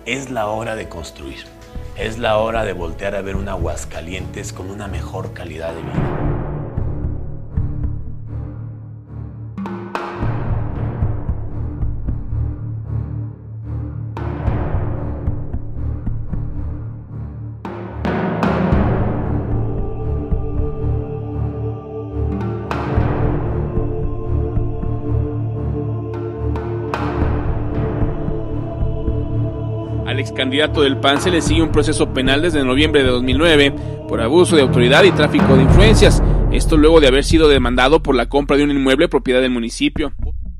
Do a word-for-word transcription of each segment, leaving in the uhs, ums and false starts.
Es la hora de construir. Es la hora de voltear a ver un Aguascalientes con una mejor calidad de vida. Al ex candidato del P A N se le sigue un proceso penal desde noviembre de dos mil nueve por abuso de autoridad y tráfico de influencias. Esto luego de haber sido demandado por la compra de un inmueble propiedad del municipio.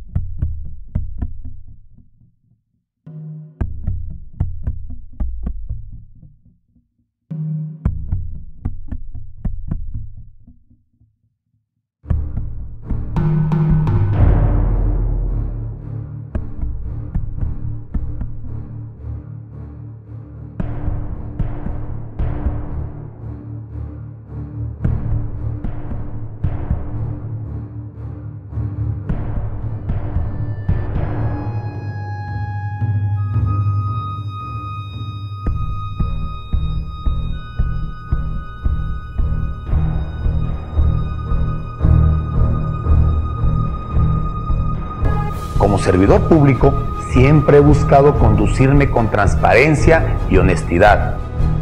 Como servidor público, siempre he buscado conducirme con transparencia y honestidad.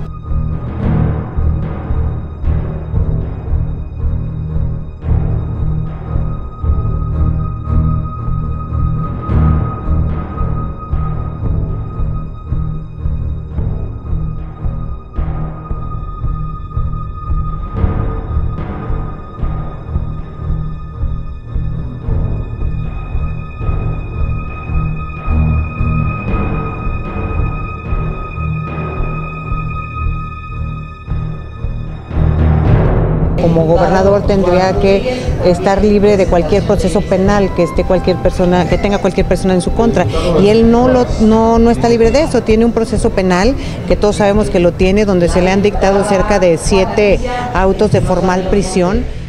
Como gobernador tendría que estar libre de cualquier proceso penal que esté cualquier persona, que tenga cualquier persona en su contra, y él no lo no, no está libre de eso. Tiene un proceso penal que todos sabemos que lo tiene, donde se le han dictado cerca de siete autos de formal prisión.